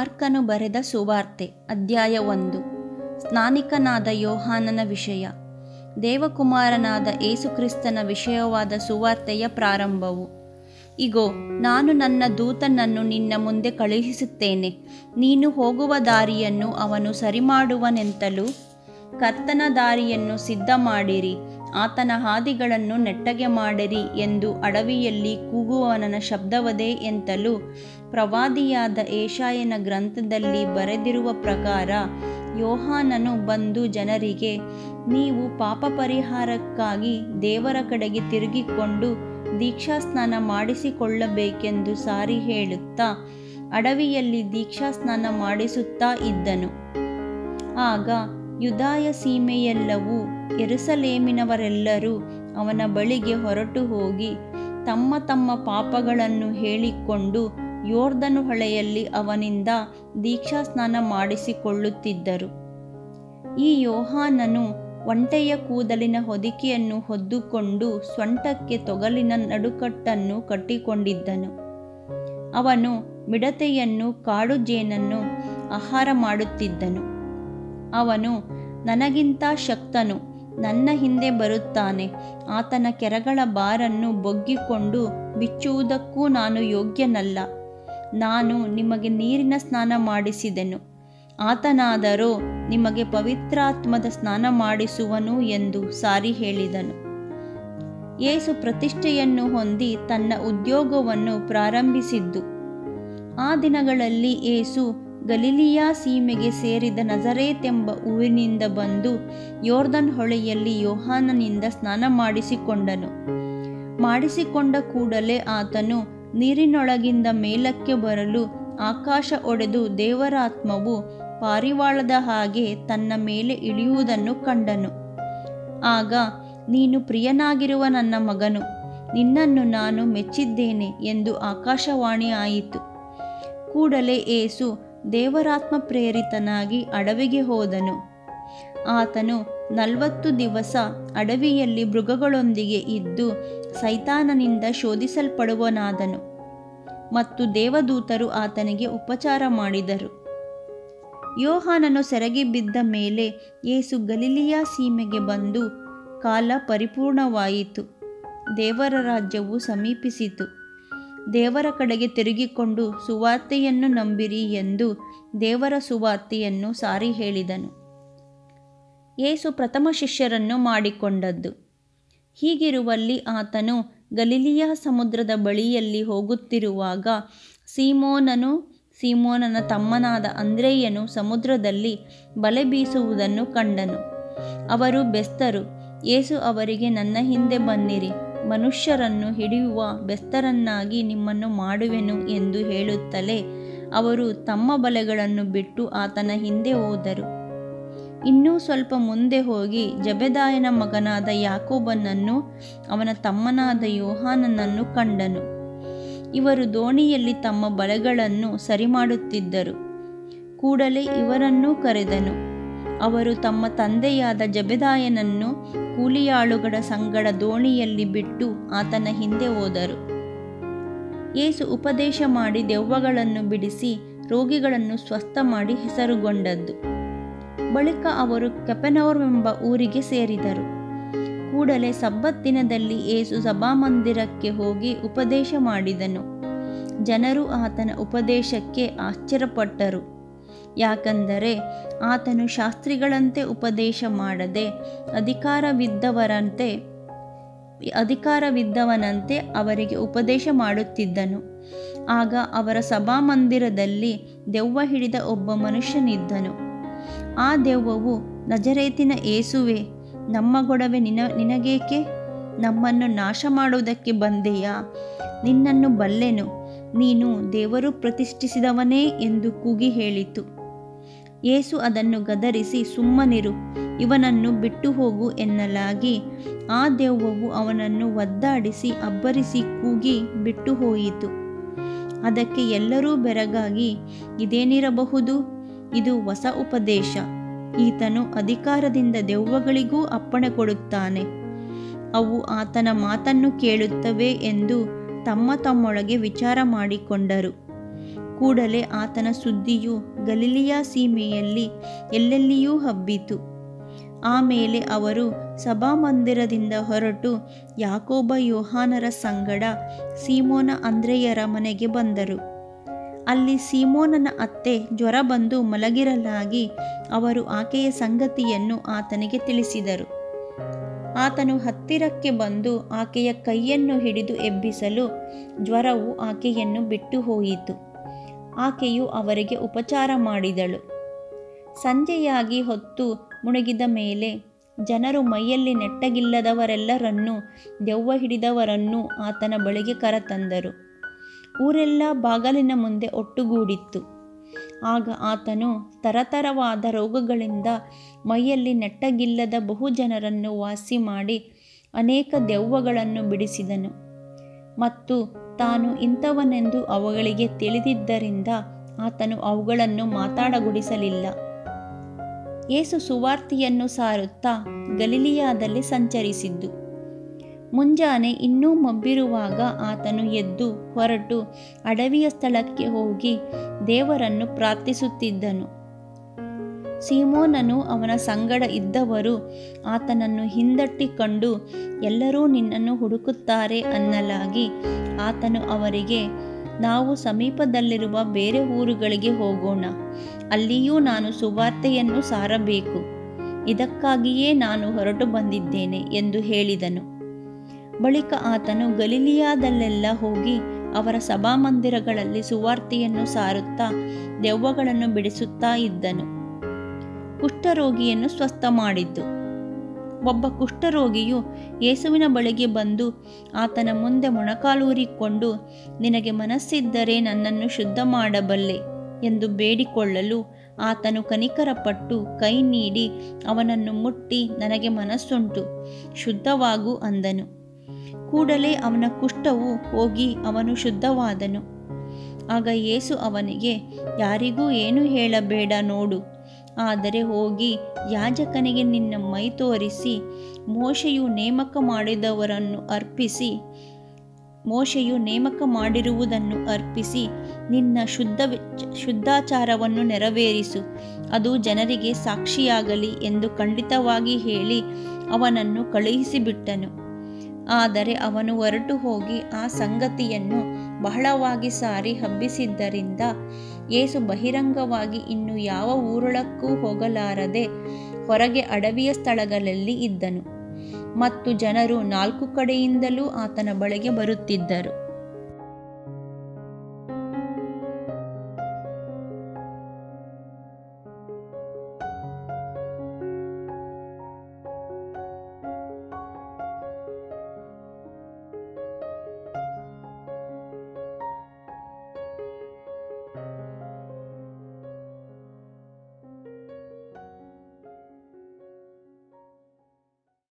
ಮಾರ್ಕನು ಬರೆದ ಸುವಾರ್ತೆ ಅಧ್ಯಾಯ 1. ಸ್ನಾನಿಕನಾದ ಯೋಹಾನನ ವಿಷಯ. ದೇವಕುಮಾರನಾದ ಯೇಸುಕ್ರಿಸ್ತನ ವಿಷಯವಾದ ಸುವಾರ್ತೆಯ ಪ್ರಾರಂಭವು. ಇಗೋ, ನಾನು ನನ್ನ ದೂತನನ್ನು ನಿನ್ನ ಮುಂದೆ ಕಳುಹಿಸುತ್ತೇನೆ. ನೀನು ಹೋಗುವ ದಾರಿಯನ್ನು ಅವನು ಸರಿಮಾಡುವನೆಂತಲೂ, ಕರ್ತನ ದಾರಿಯನ್ನು ಸಿದ್ಧ ಮಾಡಿರಿ, ಆತನ ಹಾದಿಗಳನ್ನು ನೆಟ್ಟಗೆ ಮಾಡಿರಿ ಎಂದು ಅಡವಿಯಲ್ಲಿ ಕೂಗುವವನ ಶಬ್ದವದೇ ಎಂತಲೂ ಪ್ರವಾದಿಯಾದ ಯೆಶಾಯನ ಗ್ರಂಥದಲ್ಲಿ ಬರೆದಿರುವ ಪ್ರಕಾರ ಯೋಹಾನನು ಬಂದು ಜನರಿಗೆ, ನೀವು ಪಾಪ ಪರಿಹಾರಕ್ಕಾಗಿ ದೇವರ ಕಡೆಗೆ ತಿರುಗಿಕೊಂಡು ದೀಕ್ಷಾಸ್ನಾನ ಮಾಡಿಸಿಕೊಳ್ಳಬೇಕೆಂದು ಸಾರಿ ಹೇಳುತ್ತಾ ಅಡವಿಯಲ್ಲಿ ದೀಕ್ಷಾಸ್ನಾನ ಮಾಡಿಸುತ್ತಾ ಇದ್ದನು. ಆಗ ಯೂದಾಯ ಸೀಮೆಯೆಲ್ಲವೂ ಯೆರೂಸಲೇಮಿನವರೆಲ್ಲರೂ ಅವನ ಬಳಿಗೆ ಹೊರಟು ಹೋಗಿ ತಮ್ಮ ತಮ್ಮ ಪಾಪಗಳನ್ನು ಹೇಳಿಕೊಂಡು ಯೊರ್ದನು ಹೊಳೆಯಲ್ಲಿ ಅವನಿಂದ ದೀಕ್ಷಾಸ್ನಾನ ಮಾಡಿಸಿಕೊಳ್ಳುತ್ತಿದ್ದರು. ಈ ಯೋಹಾನನು ಒಂಟೆಯ ಕೂದಲಿನ ಹೊದಿಕೆಯನ್ನು ಹೊದ್ದುಕೊಂಡು ಸೊಂಟಕ್ಕೆ ತೊಗಲಿನ ನಡುಕಟ್ಟನ್ನು ಕಟ್ಟಿಕೊಂಡಿದ್ದನು. ಅವನು ಮಿಡತೆಯನ್ನು ಕಾಡು ಜೇನನ್ನು ಆಹಾರ ಮಾಡುತ್ತಿದ್ದನು. ಅವನು, ನನಗಿಂತ ಶಕ್ತನು ನನ್ನ ಹಿಂದೆ ಬರುತ್ತಾನೆ, ಆತನ ಕೆರಗಳ ಬಾರನ್ನು ಬೊಗ್ಗಿಕೊಂಡು ಬಿಚ್ಚುವುದಕ್ಕೂ ನಾನು ಯೋಗ್ಯನಲ್ಲ. ನಾನು ನಿಮಗೆ ನೀರಿನ ಸ್ನಾನ ಮಾಡಿಸಿದೆನು, ಆತನಾದರೋ ನಿಮಗೆ ಪವಿತ್ರಾತ್ಮದ ಸ್ನಾನ ಮಾಡಿಸುವನು ಎಂದು ಸಾರಿ ಹೇಳಿದನು. ಯೇಸು ಪ್ರತಿಷ್ಠೆಯನ್ನು ಹೊಂದಿ ತನ್ನ ಉದ್ಯೋಗವನ್ನು ಪ್ರಾರಂಭಿಸಿದ್ದು. ಆ ದಿನಗಳಲ್ಲಿ ಯೇಸು ಗಲಿಲಿಯ ಸೀಮೆಗೆ ಸೇರಿದ ನಜರೇತೆಂಬ ಊರಿನಿಂದ ಬಂದು ಯೊರ್ದನ್ ಹೊಳೆಯಲ್ಲಿ ಯೋಹಾನನಿಂದ ಸ್ನಾನ ಮಾಡಿಸಿಕೊಂಡನು. ಮಾಡಿಸಿಕೊಂಡ ಕೂಡಲೇ ಆತನು ನೀರಿನೊಳಗಿಂದ ಮೇಲಕ್ಕೆ ಬರಲು ಆಕಾಶ ಒಡೆದು ದೇವರಾತ್ಮವು ಪಾರಿವಾಳದ ಹಾಗೆ ತನ್ನ ಮೇಲೆ ಇಳಿಯುವುದನ್ನು ಕಂಡನು. ಆಗ, ನೀನು ಪ್ರಿಯನಾಗಿರುವ ನನ್ನ ಮಗನು, ನಿನ್ನನ್ನು ನಾನು ಮೆಚ್ಚಿದ್ದೇನೆ ಎಂದು ಆಕಾಶವಾಣಿ ಆಯಿತು. ಕೂಡಲೇ ಯೇಸು ದೇವರಾತ್ಮ ಪ್ರೇರಿತನಾಗಿ ಅಡವಿಗೆ ಹೋದನು. ಆತನು 40 ದಿವಸ ಅಡವಿಯಲ್ಲಿ ಮೃಗಗಳೊಂದಿಗೆ ಇದ್ದು ಸೈತಾನನಿಂದ ಶೋಧಿಸಲ್ಪಡುವನಾದನು ಮತ್ತು ದೇವದೂತರು ಆತನಿಗೆ ಉಪಚಾರ ಮಾಡಿದರು. ಯೋಹಾನನು ಸೆರಗಿ ಬಿದ್ದ ಮೇಲೆ ಯೇಸು ಗಲಿಲಿಯ ಸೀಮೆಗೆ ಬಂದು, ಕಾಲ ಪರಿಪೂರ್ಣವಾಯಿತು, ದೇವರ ರಾಜ್ಯವು ಸಮೀಪಿಸಿತು, ದೇವರ ಕಡೆಗೆ ತಿರುಗಿಕೊಂಡು ಸುವಾರ್ತೆಯನ್ನು ನಂಬಿರಿ ಎಂದು ದೇವರ ಸುವಾರ್ತೆಯನ್ನು ಸಾರಿ ಹೇಳಿದನು. ಯೇಸು ಪ್ರಥಮ ಶಿಷ್ಯರನ್ನು ಮಾಡಿಕೊಂಡದ್ದು. ಹೀಗಿರುವಲ್ಲಿ ಆತನು ಗಲಿಲಿಯ ಸಮುದ್ರದ ಬಳಿಯಲ್ಲಿ ಹೋಗುತ್ತಿರುವಾಗ ಸೀಮೋನನ ತಮ್ಮನಾದ ಅಂದ್ರೆಯನು ಸಮುದ್ರದಲ್ಲಿ ಬಲೆ ಬೀಸುವುದನ್ನು ಕಂಡನು. ಅವರು ಬೆಸ್ತರು. ಯೇಸು ಅವರಿಗೆ, ನನ್ನ ಹಿಂದೆ ಬನ್ನಿರಿ, ಮನುಷ್ಯರನ್ನು ಹಿಡಿಯುವ ಬೆಸ್ತರನ್ನಾಗಿ ನಿಮ್ಮನ್ನು ಮಾಡುವೆನು ಎಂದು ಹೇಳುತ್ತಲೇ ಅವರು ತಮ್ಮ ಬಲೆಗಳನ್ನು ಬಿಟ್ಟು ಆತನ ಹಿಂದೆ ಹೋದರು. ಇನ್ನೂ ಸ್ವಲ್ಪ ಮುಂದೆ ಹೋಗಿ ಜೆಬೆದಾಯನ ಮಗನಾದ ಯಾಕೋಬನನ್ನು ಅವನ ತಮ್ಮನಾದ ಯೋಹಾನನನ್ನು ಕಂಡನು. ಇವರು ದೋಣಿಯಲ್ಲಿ ತಮ್ಮ ಬಲೆಗಳನ್ನು ಸರಿಮಾಡುತ್ತಿದ್ದರು. ಕೂಡಲೇ ಇವರನ್ನೂ ಕರೆದನು. ಅವರು ತಮ್ಮ ತಂದೆಯಾದ ಜೆಬೆದಾಯನನ್ನು ಕೂಲಿಯಾಳುಗಳ ಸಂಗಡ ದೋಣಿಯಲ್ಲಿ ಬಿಟ್ಟು ಆತನ ಹಿಂದೆ ಹೋದರು. ಯೇಸು ಉಪದೇಶ ಮಾಡಿ ದೆವ್ವಗಳನ್ನು ಬಿಡಿಸಿ ರೋಗಿಗಳನ್ನು ಸ್ವಸ್ಥ ಮಾಡಿ ಹೆಸರುಗೊಂಡದ್ದು. ಬಳಿಕ ಅವರು ಕಪೆರ್ನೌಮೆಂಬ ಊರಿಗೆ ಸೇರಿದರು. ಕೂಡಲೇ ಸಬ್ಬತ್ ದಿನದಲ್ಲಿ ಯೇಸು ಸಭಾಮಂದಿರಕ್ಕೆ ಹೋಗಿ ಉಪದೇಶ ಮಾಡಿದನು. ಜನರು ಆತನ ಉಪದೇಶಕ್ಕೆ ಆಶ್ಚರ್ಯಪಟ್ಟರು. ಯಾಕಂದರೆ ಆತನು ಶಾಸ್ತ್ರಿಗಳಂತೆ ಉಪದೇಶ ಮಾಡದೆ ಅಧಿಕಾರವಿದ್ದವನಂತೆ ಅವರಿಗೆ ಉಪದೇಶ ಮಾಡುತ್ತಿದ್ದನು. ಆಗ ಅವರ ಸಭಾಮಂದಿರದಲ್ಲಿ ದೆವ್ವ ಹಿಡಿದ ಒಬ್ಬ ಮನುಷ್ಯನಿದ್ದನು. ಆ ದೆವ್ವವು, ನಜರೇತಿನ ಯೇಸುವೇ, ನಮ್ಮ ಗೊಡವೆ ನಿನಗೇಕೆ? ನಮ್ಮನ್ನು ನಾಶ ಮಾಡುವುದಕ್ಕೆ ಬಂದೆಯಾ? ನಿನ್ನನ್ನು ಬಲ್ಲೆನು, ನೀನು ದೇವರು ಪ್ರತಿಷ್ಠಿಸಿದವನೇ ಎಂದು ಕೂಗಿ ಹೇಳಿತು. ಯೇಸು ಅದನ್ನು ಗದರಿಸಿ, ಸುಮ್ಮನಿರು, ಇವನನ್ನು ಬಿಟ್ಟು ಹೋಗು ಎನ್ನಲಾಗಿ ಆ ದೆವ್ವವು ಅವನನ್ನು ಒದ್ದಾಡಿಸಿ ಅಬ್ಬರಿಸಿ ಕೂಗಿ ಬಿಟ್ಟು ಹೋಯಿತು. ಅದಕ್ಕೆ ಎಲ್ಲರೂ ಬೆರಗಾಗಿ, ಇದೇನಿರಬಹುದು? ಇದು ಹೊಸ ಉಪದೇಶ. ಈತನು ಅಧಿಕಾರದಿಂದ ದೆವ್ವಗಳಿಗೂ ಅಪ್ಪಣೆ ಕೊಡುತ್ತಾನೆ, ಅವು ಆತನ ಮಾತನ್ನು ಕೇಳುತ್ತವೆ ಎಂದು ತಮ್ಮೊಳಗೆ ವಿಚಾರ ಮಾಡಿಕೊಂಡರು. ಕೂಡಲೇ ಆತನ ಸುದ್ದಿಯು ಗಲಿಲಿಯ ಸೀಮೆಯಲ್ಲಿ ಎಲ್ಲೆಲ್ಲಿಯೂ ಹಬ್ಬಿತು. ಆಮೇಲೆ ಅವರು ಸಭಾಮಂದಿರದಿಂದ ಹೊರಟು ಯಾಕೋಬ ಯೋಹಾನರ ಸಂಗಡ ಸೀಮೋನ ಅಂದ್ರೆಯರ ಮನೆಗೆ ಬಂದರು. ಅಲ್ಲಿ ಸೀಮೋನನ ಅತ್ತೆ ಜ್ವರ ಬಂದು ಮಲಗಿರಲಾಗಿ ಅವರು ಆಕೆಯ ಸಂಗತಿಯನ್ನು ಆತನಿಗೆ ತಿಳಿಸಿದರು. ಆತನು ಹತ್ತಿರಕ್ಕೆ ಬಂದು ಆಕೆಯ ಕೈಯನ್ನು ಹಿಡಿದು ಎಬ್ಬಿಸಲು ಜ್ವರವು ಆಕೆಯನ್ನು ಬಿಟ್ಟು ಹೋಯಿತು. ಆಕೆಯು ಅವರಿಗೆ ಉಪಚಾರ ಮಾಡಿದಳು. ಸಂಜೆಯಾಗಿ ಹೊತ್ತು ಮುಳುಗಿದ ಮೇಲೆ ಜನರು ಮೈಯಲ್ಲಿ ನೆಟ್ಟಗಿಲ್ಲದವರೆಲ್ಲರನ್ನೂ ದೆವ್ವ ಹಿಡಿದವರನ್ನೂ ಆತನ ಬಳಿಗೆ ಕರೆತಂದರು. ಊರೆಲ್ಲ ಬಾಗಿಲಿನ ಮುಂದೆ ಒಟ್ಟುಗೂಡಿತ್ತು. ಆಗ ಆತನು ತರತರವಾದ ರೋಗಗಳಿಂದ ಮೈಯಲ್ಲಿ ನೆಟ್ಟಗಿಲ್ಲದ ಬಹು ಜನರನ್ನು ವಾಸಿ ಮಾಡಿ ಅನೇಕ ದೆವ್ವಗಳನ್ನು ಬಿಡಿಸಿದನು. ಮತ್ತು ತಾನು ಇಂಥವನೆಂದು ಅವುಗಳಿಗೆ ತಿಳಿದಿದ್ದರಿಂದ ಆತನು ಅವುಗಳನ್ನು ಮಾತಾಡಗೊಡಿಸಲಿಲ್ಲ. ಯೇಸು ಸುವಾರ್ತೆಯನ್ನು ಸಾರುತ್ತಾ ಗಲಿಲಿಯಾದಲ್ಲಿ ಸಂಚರಿಸಿದ್ದು. ಮುಂಜಾನೆ ಇನ್ನೂ ಮಬ್ಬಿರುವಾಗ ಆತನು ಎದ್ದು ಹೊರಟು ಅಡವಿಯ ಸ್ಥಳಕ್ಕೆ ಹೋಗಿ ದೇವರನ್ನು ಪ್ರಾರ್ಥಿಸುತ್ತಿದ್ದನು. ಸೀಮೋನನು ಅವನ ಸಂಗಡ ಇದ್ದವರು ಆತನನ್ನು ಹಿಂದಟ್ಟಿ ಕಂಡು, ಎಲ್ಲರೂ ನಿನ್ನನ್ನು ಹುಡುಕುತ್ತಾರೆ ಅನ್ನಲಾಗಿ ಆತನು ಅವರಿಗೆ, ನಾವು ಸಮೀಪದಲ್ಲಿರುವ ಬೇರೆ ಊರುಗಳಿಗೆ ಹೋಗೋಣ, ಅಲ್ಲಿಯೂ ನಾನು ಸುವಾರ್ತೆಯನ್ನು ಸಾರಬೇಕು, ಇದಕ್ಕಾಗಿಯೇ ನಾನು ಹೊರಟು ಬಂದಿದ್ದೇನೆ ಎಂದು ಹೇಳಿದನು. ಬಳಿಕ ಆತನು ಗಲಿಲಿಯಾದಲ್ಲೆಲ್ಲ ಹೋಗಿ ಅವರ ಸಭಾಮಂದಿರಗಳಲ್ಲಿ ಸುವಾರ್ತೆಯನ್ನು ಸಾರುತ್ತಾ ದೆವ್ವಗಳನ್ನು ಬಿಡಿಸುತ್ತಾ ಇದ್ದನು. ಕುಷ್ಠರೋಗಿಯನ್ನು ಸ್ವಸ್ಥ ಮಾಡಿದ್ದು. ಒಬ್ಬ ಕುಷ್ಠರೋಗಿಯು ಯೇಸುವಿನ ಬಳಿಗೆ ಬಂದು ಆತನ ಮುಂದೆ ಮೊಣಕಾಲೂರಿಕೊಂಡು, ನಿನಗೆ ಮನಸ್ಸಿದ್ದರೆ ನನ್ನನ್ನು ಶುದ್ಧ ಮಾಡಬಲ್ಲೆ ಎಂದು ಬೇಡಿಕೊಳ್ಳಲು ಆತನು ಕನಿಕರಪಟ್ಟು ಕೈ ನೀಡಿ ಅವನನ್ನು ಮುಟ್ಟಿ, ನನಗೆ ಮನಸ್ಸುಂಟು, ಶುದ್ಧವಾಗು ಅಂದನು. ಕೂಡಲೇ ಅವನ ಕುಷ್ಠವು ಹೋಗಿ ಅವನು ಶುದ್ಧವಾದನು. ಆಗ ಯೇಸು ಅವನಿಗೆ, ಯಾರಿಗೂ ಏನು ಹೇಳಬೇಡ ನೋಡು, ಆದರೆ ಹೋಗಿ ಯಾಜಕನಿಗೆ ನಿನ್ನ ಮೈ ತೋರಿಸಿ ಮೋಶೆಯು ನೇಮಕ ಮಾಡಿರುವುದನ್ನು ಅರ್ಪಿಸಿ ನಿನ್ನ ಶುದ್ಧಾಚಾರವನ್ನು ನೆರವೇರಿಸು, ಅದು ಜನರಿಗೆ ಸಾಕ್ಷಿಯಾಗಲಿ ಎಂದು ಖಂಡಿತವಾಗಿ ಹೇಳಿ ಅವನನ್ನು ಕಳುಹಿಸಿಬಿಟ್ಟನು. ಆದರೆ ಅವನು ಹೊರಟು ಹೋಗಿ ಆ ಸಂಗತಿಯನ್ನು ಬಹಳವಾಗಿ ಸಾರಿ ಹಬ್ಬಿಸಿದ್ದರಿಂದ ಯೇಸು ಬಹಿರಂಗವಾಗಿ ಇನ್ನು ಯಾವ ಊರೊಳಕ್ಕೂ ಹೋಗಲಾರದೆ ಹೊರಗೆ ಅಡವಿಯ ಸ್ಥಳಗಳಲ್ಲಿ ಇದ್ದನು. ಮತ್ತು ಜನರು 4 ಕಡೆಯಿಂದಲೂ ಆತನ ಬಳಿಗೆ ಬರುತ್ತಿದ್ದರು.